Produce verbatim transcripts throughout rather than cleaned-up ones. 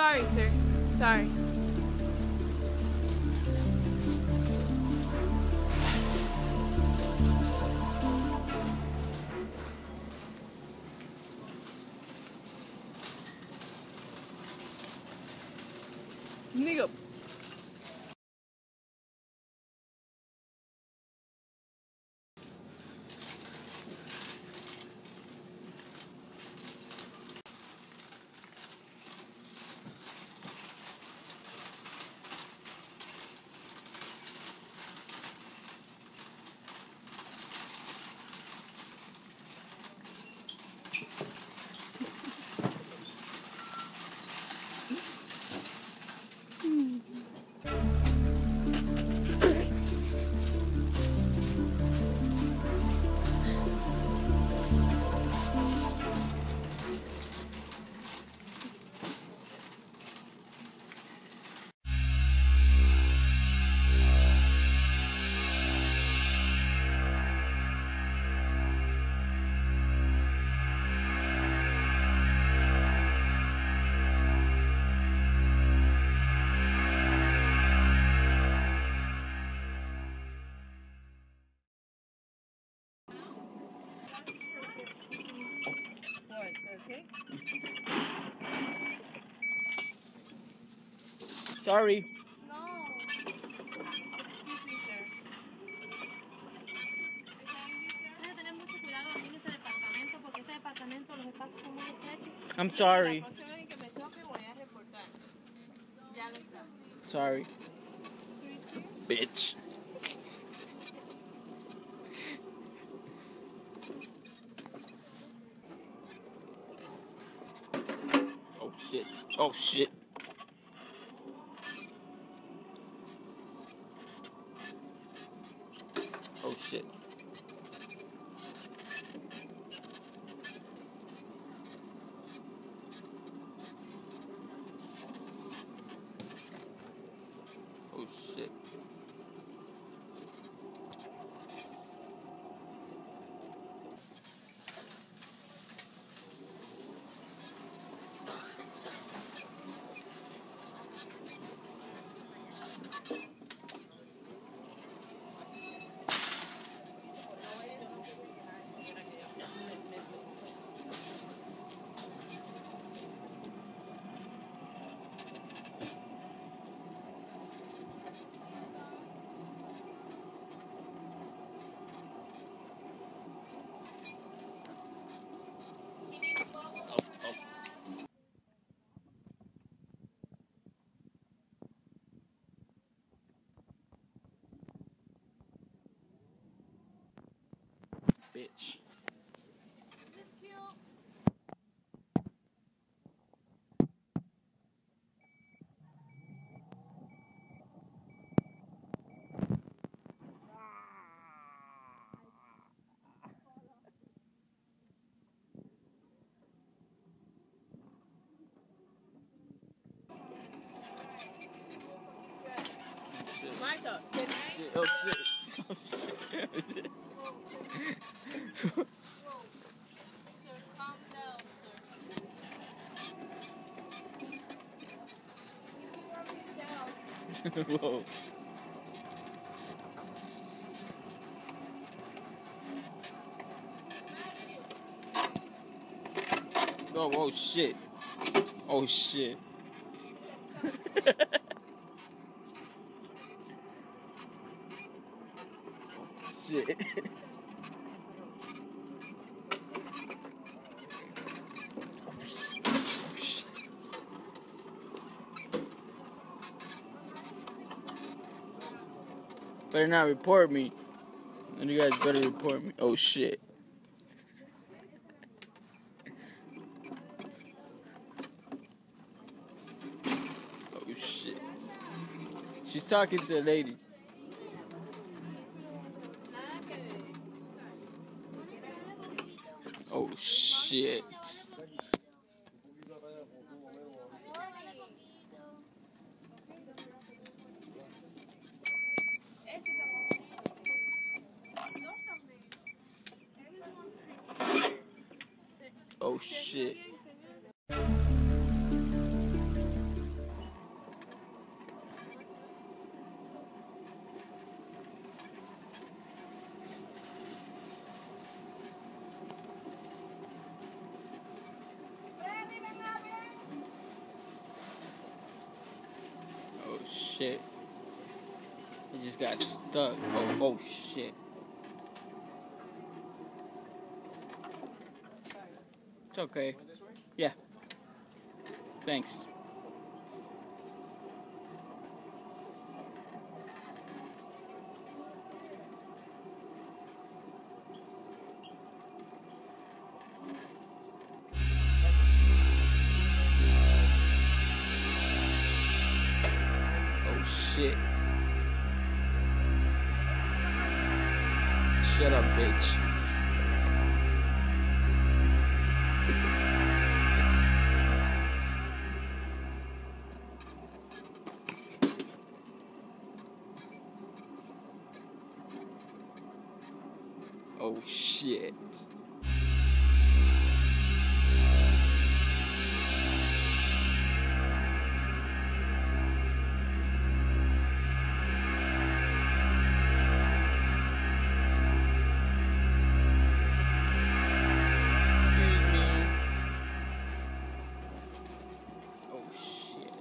sorry, sir. Sorry. Nigga. Okay. Sorry. No. Excuse me, sir. Hay que tener mucho cuidado aquí en este departamento porque este departamento los espacios son muy estrechos. I'm sorry. La próxima vez que me toque voy a reportar. Ya lo sabes. Sorry. Bitch. Oh shit. Oh shit. Oh shit. Oh shit. Bitch. Marta, Shit. Oh shit. Oh shit. Oh shit. Whoa. Sir, calm down, sir. You can rub it down. Whoa. Oh, oh shit. Oh shit. Shit. Better not report me. And you guys better report me. Oh shit. Oh shit. She's talking to a lady. Oh shit. Oh shit. shit. It just got stuck. Oh, oh shit. It's okay. Yeah. Thanks. Oh shit. Shut up, bitch. Oh shit. Excuse me. Oh shit.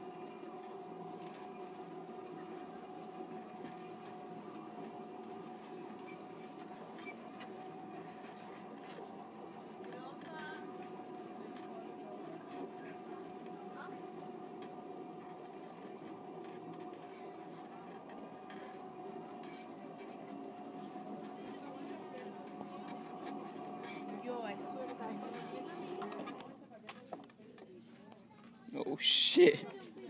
Yo, I swear to God, Oh shit.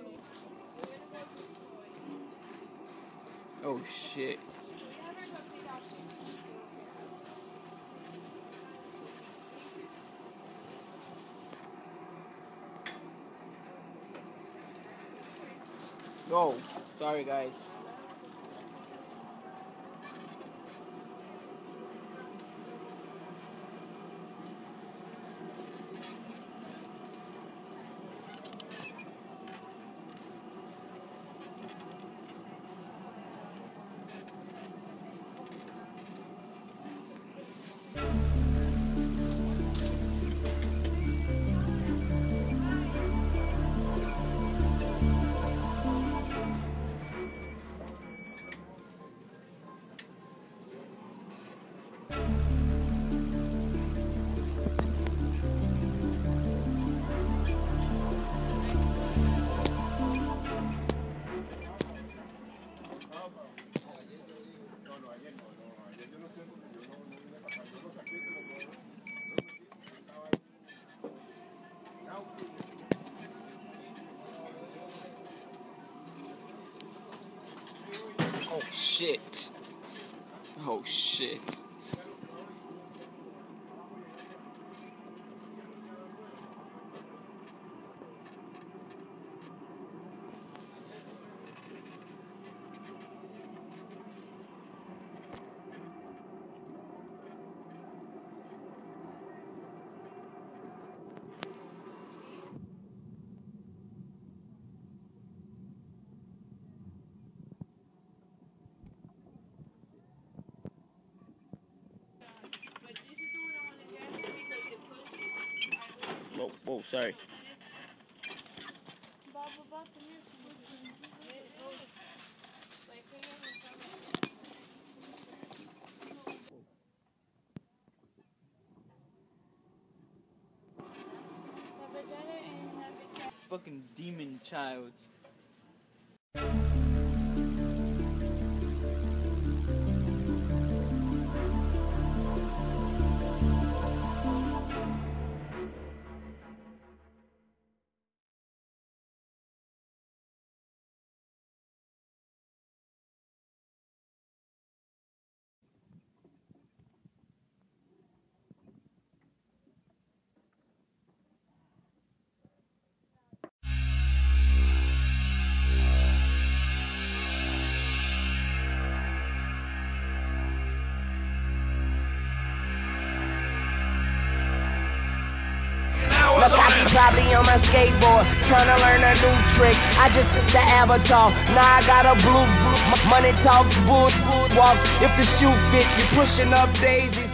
Oh shit. Oh, sorry guys. Oh shit. Oh shit. Whoa, whoa, sorry. Fucking demon child. Look, I be probably on my skateboard, tryna learn a new trick. I just missed the avatar, now I got a blue, blue. Money talks, bull, bull walks. If the shoe fit, you pushing up daisies.